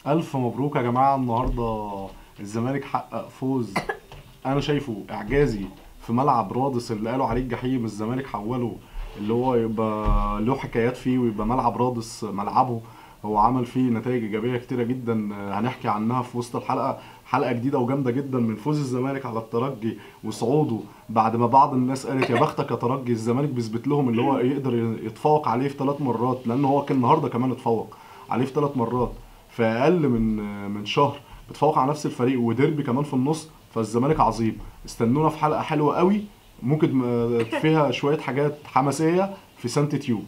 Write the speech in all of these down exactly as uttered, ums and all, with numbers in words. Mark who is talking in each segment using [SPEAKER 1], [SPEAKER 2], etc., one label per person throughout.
[SPEAKER 1] ألف مبروك يا جماعة. النهاردة الزمالك حقق فوز أنا شايفه إعجازي في ملعب رادس اللي قالوا عليه الجحيم. الزمالك حوله اللي هو يبقى له حكايات فيه ويبقى ملعب رادس ملعبه. هو عمل فيه نتائج إيجابية كتيرة جدا هنحكي عنها في وسط الحلقة. حلقة جديدة وجامدة جدا من فوز الزمالك على الترجي وصعوده، بعد ما بعض الناس قالت يا بختك يا ترجي. الزمالك بيثبت لهم اللي هو يقدر يتفوق عليه في ثلاث مرات، لأن هو كان النهارده كمان اتفوق عليه في ثلاث مرات في اقل من من شهر. بتفوق على نفس الفريق وديربي كمان في النص. فالزمالك عظيم. استنونا في حلقه حلوه قوي، ممكن فيها شويه حاجات حماسيه في سانت تيوب.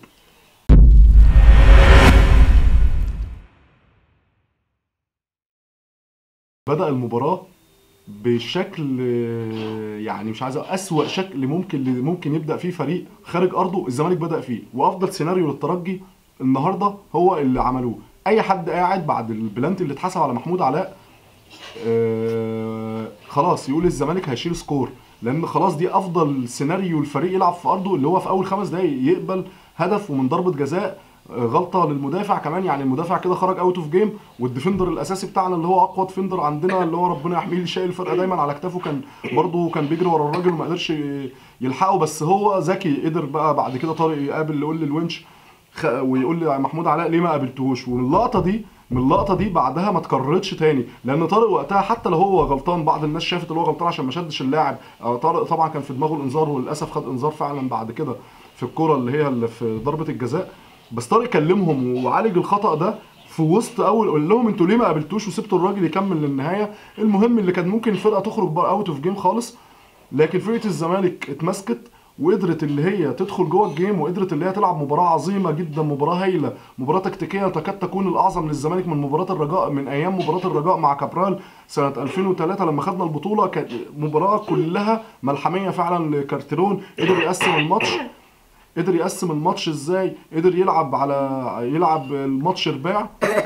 [SPEAKER 1] بدأ المباراه بشكل يعني مش عايز أقول اسوأ شكل ممكن ممكن يبدا فيه فريق خارج ارضه. الزمالك بدأ فيه، وافضل سيناريو للترجي النهارده هو اللي عملوه. اي حد قاعد بعد البلانتي اللي اتحسب على محمود علاء آه خلاص يقول الزمالك هيشيل سكور، لان خلاص دي افضل سيناريو الفريق يلعب في ارضه، اللي هو في اول خمس دقايق يقبل هدف ومن ضربه جزاء. آه غلطه للمدافع كمان، يعني المدافع كده خرج اوت اوف جيم، والديفندر الاساسي بتاعنا اللي هو اقوى ديفندر عندنا اللي هو ربنا يحميه اللي شايل الفرقه دايما على كتافه كان برده كان بيجري ورا الراجل وما قدرش يلحقه. بس هو ذكي قدر بقى بعد كده طارق يقابل يقول للونش ويقول لي محمود علاء ليه ما قابلتهوش. ومن اللقطه دي من اللقطه دي بعدها ما اتكررتش تاني، لان طارق وقتها حتى لو هو غلطان بعض الناس شافت ان هو غلطان عشان ما شدش اللاعب. طارق طبعا كان في دماغه الانذار، وللاسف خد انذار فعلا بعد كده في الكره اللي هي اللي في ضربه الجزاء. بس طارق كلمهم وعالج الخطا ده في وسط اول، قول لهم انتوا ليه ما قابلتوش وسبتوا الراجل يكمل للنهايه. المهم اللي كان ممكن الفرقه تخرج اوت اوف جيم خالص، لكن فرقه الزمالك اتمسكت وقدرت اللي هي تدخل جوه الجيم، وقدرت اللي هي تلعب مباراه عظيمه جدا، مباراه هايله، مباراه تكتيكيه تكاد تكون الاعظم للزمالك من مباراه الرجاء، من ايام مباراه الرجاء مع كابرال سنه ألفين وثلاثة لما خدنا البطوله. كانت مباراه كلها ملحميه فعلا لكارتيرون. قدر يقسم الماتش قدر يقسم الماتش ازاي؟ قدر يلعب على يلعب الماتش رباع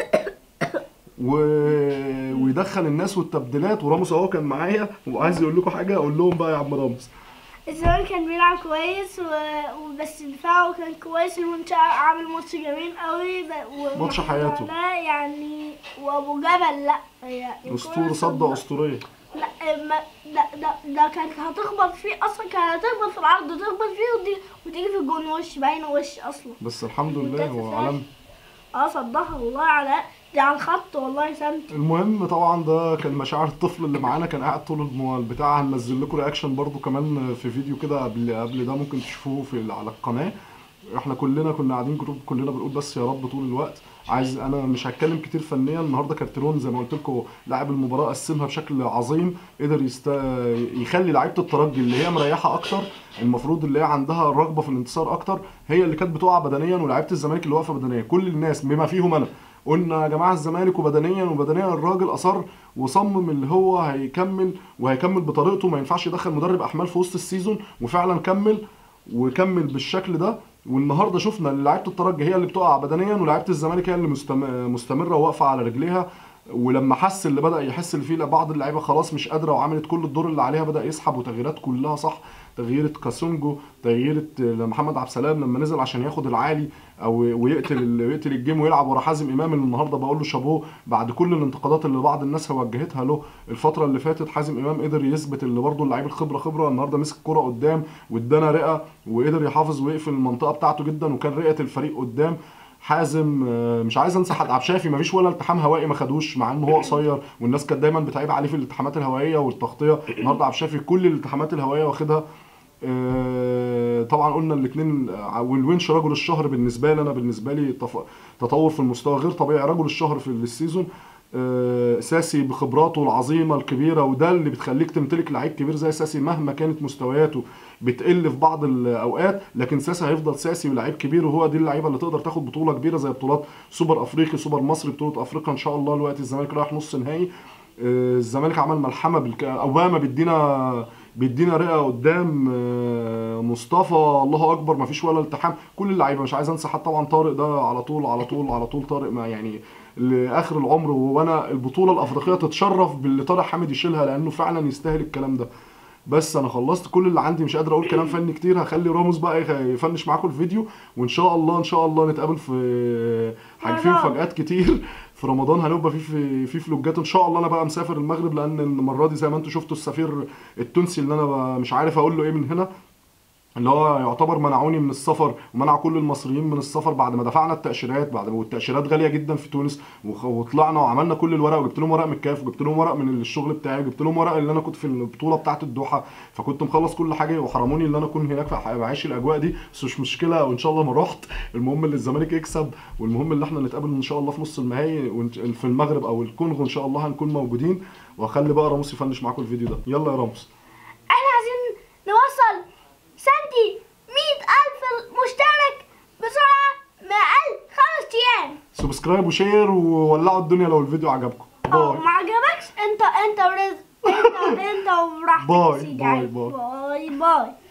[SPEAKER 1] و... ويدخل الناس والتبديلات. وراموس اهو كان معايا وعايز يقول لكم حاجه، اقول لهم بقى يا عم راموس.
[SPEAKER 2] الزمالك كان بيلعب كويس و... وبس دفاعه كان كويس. المنشأ عامل ماتش جميل قوي ب...
[SPEAKER 1] ماتش حياته
[SPEAKER 2] يعني. وابو جبل لا
[SPEAKER 1] يعني اسطوره صدى اسطوريه.
[SPEAKER 2] لا ما ده ده ده كانت هتخبط فيه اصلا، كانت هتخبط في العرض وتخبط فيه ودي وتيجي في الجون وش باينه وش اصلا.
[SPEAKER 1] بس الحمد لله هو عالمي.
[SPEAKER 2] اه صدها والله على دي على الخط والله سنت.
[SPEAKER 1] المهم طبعا ده كان مشاعر الطفل اللي معانا، كان قاعد طول البتاع. هننزل لكم رياكشن برضو كمان في فيديو كده قبل قبل ده، ممكن تشوفوه في على القناه. احنا كلنا كنا قاعدين جروب كلنا بنقول بس يا رب طول الوقت. عايز انا مش هتكلم كتير فنيا النهارده. كارتيرون زي ما قلت لكم لاعب المباراه قسمها بشكل عظيم، قدر يست... يخلي لعيبه الترجي اللي هي مريحه اكتر، المفروض اللي هي عندها الرغبه في الانتصار اكتر، هي اللي كانت بتقع بدنيا، ولاعيبه الزمالك اللي واقفه بدنيا. كل الناس بما فيهم انا قلنا يا جماعه الزمالك وبدنيا وبدنيا. الراجل اصر وصمم اللي هو هيكمل وهيكمل بطريقته، ما ينفعش يدخل مدرب احمال في وسط السيزون، وفعلا كمل وكمل بالشكل ده. والنهارده شفنا ان لعيبه الترجي هي اللي بتقع بدنيا، ولاعيبه الزمالك هي اللي مستمره وواقفه على رجليها. ولما حس اللي بدا يحس اللي فيه بعض اللعيبه خلاص مش قادره وعملت كل الدور اللي عليها، بدا يسحب وتغييرات كلها صح. تغييره كاسونجو، تغييره محمد عبد السلام لما نزل عشان ياخد العالي او ويقتل ويقتل الجيم ويلعب ورا حازم امام، اللي النهارده بقول له شابوه بعد كل الانتقادات اللي بعض الناس وجهتها له الفتره اللي فاتت. حازم امام قدر يثبت اللي برده اللعيب الخبره خبره. النهارده مسك الكره قدام وادانا رئه وقدر يحافظ ويقفل المنطقه بتاعته جدا، وكان رئه الفريق قدام. حازم مش عايز انسى حد، عبد الشافي مفيش ولا التحام هوائي ما خدوش مع انه هو قصير، والناس كانت دايما بتعيب عليه في الالتحامات الهوائيه والتغطيه. النهارده عبد الشافي كل الالتحامات الهوائيه واخدها. طبعا قلنا الاثنين. والونش رجل الشهر بالنسبه لي، انا بالنسبه لي تطور في المستوى غير طبيعي، رجل الشهر في السيزون. ساسي بخبراته العظيمه الكبيره، وده اللي بتخليك تمتلك لعيب كبير زي ساسي مهما كانت مستوياته بتقل في بعض الاوقات، لكن ساسي هيفضل ساسي ولاعيب كبير. وهو دي اللعيبه اللي تقدر تاخد بطوله كبيره زي بطولات سوبر افريقي، سوبر مصري، بطوله افريقيا ان شاء الله. الوقت الزمالك رايح نص نهائي. الزمالك عمل ملحمه بالك... اوباما بيدينا بيدينا رئه قدام. مصطفى الله اكبر مفيش ولا التحام. كل اللعيبه مش عايز انسى حد طبعا. طارق ده على طول على طول على طول طارق ما يعني لاخر العمر. وانا البطوله الافريقيه تتشرف باللي طارق حامد يشيلها، لانه فعلا يستاهل الكلام ده. بس انا خلصت كل اللي عندي، مش قادر اقول كلام فني كتير. هخلي راموس بقى يخ- يفنش معاكم الفيديو، وان شاء الله ان شاء الله نتقابل في حاجة فيه
[SPEAKER 2] رمضان.
[SPEAKER 1] مفاجآت كتير في رمضان. هنبقى في في في فلوجات ان شاء الله. انا بقى مسافر المغرب، لان المره دي زي ما انتم شفتوا السفير التونسي اللي انا بقى مش عارف اقول له ايه من هنا، اللي هو يعتبر منعوني من السفر ومنع كل المصريين من السفر بعد ما دفعنا التأشيرات، بعد ما والتأشيرات غالية جدا في تونس، وخ- وطلعنا وعملنا كل الورق، وجبت لهم ورق من الكاف، وجبت لهم ورق من الشغل بتاعي، وجبت لهم ورق اللي انا كنت في البطولة بتاعة الدوحة، فكنت مخلص كل حاجة، وحرموني ان انا اكون هناك فبعيش الاجواء دي. بس مش مشكلة، وان شاء الله ما رحت. المهم ان الزمالك يكسب، والمهم ان احنا نتقابل ان شاء الله في نص النهائي وإن- في المغرب او الكونغو ان شاء الله هنكون موجودين. واخلي بقى راموس يفنش معاكم الفيديو ده. يلا يا راموس.
[SPEAKER 2] احنا عايزين نوصل سنتي مية ألف مشترك بسرعة ما أقل خمس أيام.
[SPEAKER 1] سبسكرايب وشير وولعوا الدنيا لو الفيديو عجبكم.
[SPEAKER 2] اه
[SPEAKER 1] باي
[SPEAKER 2] ما عجبكش انت انت ورزق انت انت وراحتك
[SPEAKER 1] باي،
[SPEAKER 2] يا سيدي.
[SPEAKER 1] باي، باي.
[SPEAKER 2] باي باي.